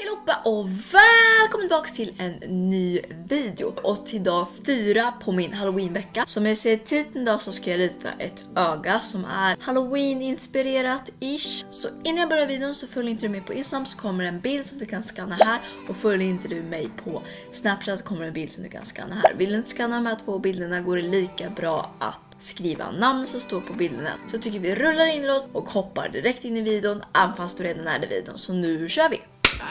allihopa och välkommen tillbaka till en ny video. Och till dag 4 på min Halloween-vecka. Som jag ser titeln då så ska jag rita ett öga som är Halloween-inspirerat-ish. Så innan jag börjar videon så följer inte du mig på Instagram så kommer en bild som du kan scanna här. Och följer inte du mig på Snapchat så kommer en bild som du kan scanna här. Vill du inte scanna de här två bilderna går det lika bra att skriva namn som står på bilderna. Så tycker vi rullar inåt och hoppar direkt in i videon även fast du redan är i videon. Så nu kör vi!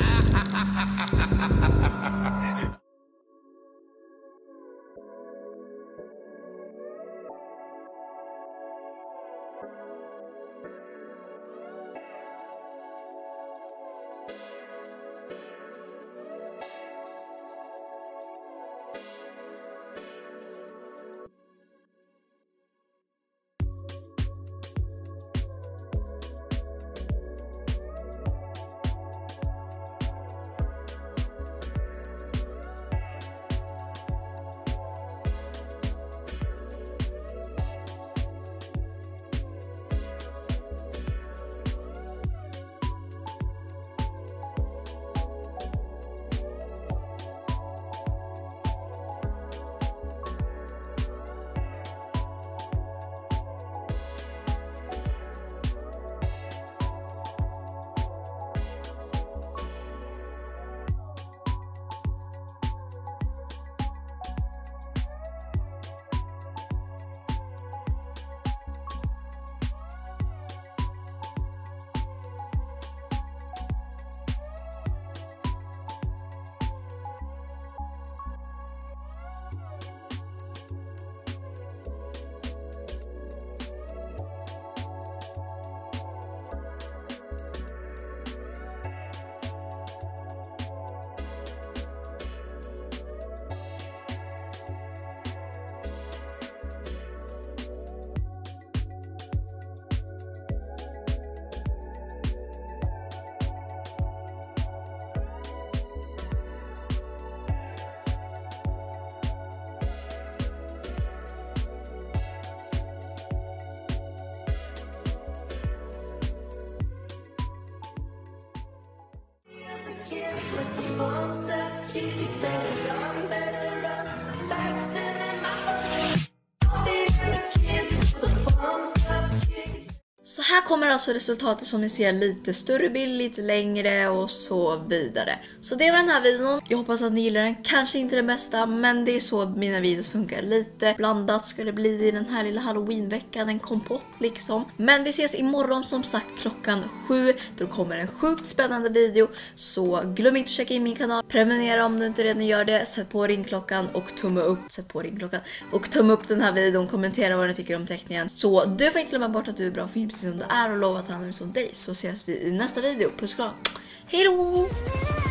Så här kommer alltså resultatet som ni ser, lite större bild, lite längre och så vidare. Så det var den här videon. Jag hoppas att ni gillar den. Kanske inte det bästa, men det är så mina videos funkar. Lite blandat ska det bli i den här lilla Halloween-veckan. En kompott liksom. Men vi ses imorgon som sagt klockan 7. Då kommer en sjukt spännande video. Så glöm inte att checka in min kanal. Prenumerera om du inte redan gör det. Sätt på ringklockan och tumme upp. Sätt på ringklockan och tumme upp den här videon. Kommentera vad ni tycker om teckningen. Så du får inte glömma bort att du är bra film som det är och lova att han är som dig. Så ses vi i nästa video. Puss och kram. Hej då!